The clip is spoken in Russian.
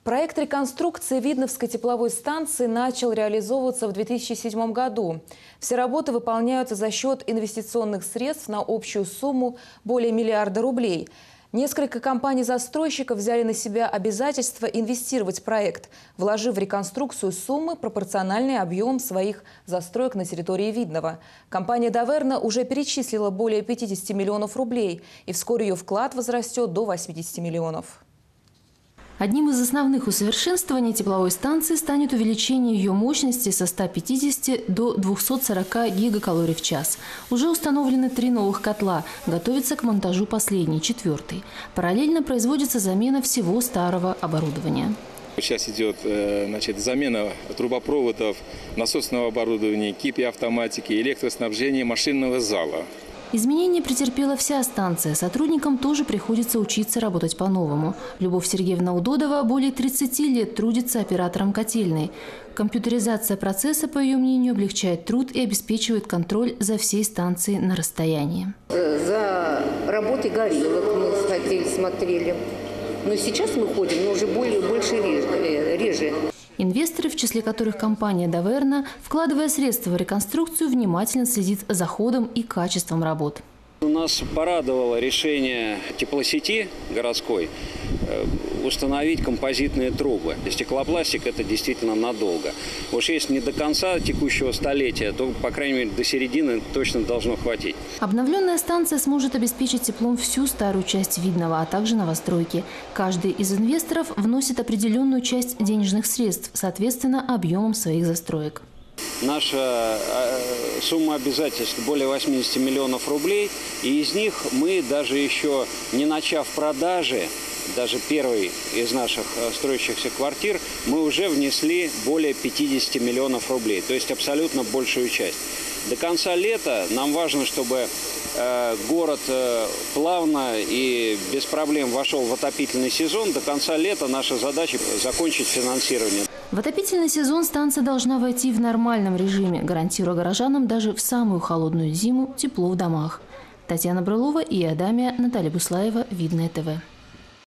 Проект реконструкции Видновской тепловой станции начал реализовываться в 2007 году. Все работы выполняются за счет инвестиционных средств на общую сумму более $1 миллиарда. Несколько компаний-застройщиков взяли на себя обязательство инвестировать в проект, вложив в реконструкцию суммы, пропорциональные объемам своих застроек на территории Видного. Компания «Даверна» уже перечислила более $50 миллионов, и вскоре ее вклад возрастет до $80 миллионов. Одним из основных усовершенствований тепловой станции станет увеличение ее мощности со 150 до 240 гигакалорий в час. Уже установлены 3 новых котла. Готовится к монтажу последний, 4-й. Параллельно производится замена всего старого оборудования. Сейчас идет замена трубопроводов, насосного оборудования, кипи автоматики, электроснабжения, машинного зала. Изменения претерпела вся станция. Сотрудникам тоже приходится учиться работать по-новому. Любовь Сергеевна Удодова более 30 лет трудится оператором котельной. Компьютеризация процесса, по ее мнению, облегчает труд и обеспечивает контроль за всей станцией на расстоянии. За работой горелок мы ходили, смотрели. Но сейчас мы ходим, но уже реже. Инвесторы, в числе которых компания «Даверна», вкладывая средства в реконструкцию, внимательно следит за ходом и качеством работ. Нас порадовало решение теплосети городской установить композитные трубы. Стеклопластик – это действительно надолго. Уж если не до конца текущего столетия, то, по крайней мере, до середины точно должно хватить. Обновленная станция сможет обеспечить теплом всю старую часть Видного, а также новостройки. Каждый из инвесторов вносит определенную часть денежных средств, соответственно, объемом своих застроек. Наша сумма обязательств более $80 миллионов, и из них мы, даже еще не начав продажи, даже первой из наших строящихся квартир, мы уже внесли более $50 миллионов, то есть абсолютно большую часть. До конца лета нам важно, чтобы город плавно и без проблем вошел в отопительный сезон. До конца лета наша задача – закончить финансирование. В отопительный сезон станция должна войти в нормальном режиме, гарантируя горожанам даже в самую холодную зиму тепло в домах. Татьяна Брылова и Адамия, Наталья Буслаева, Видное ТВ.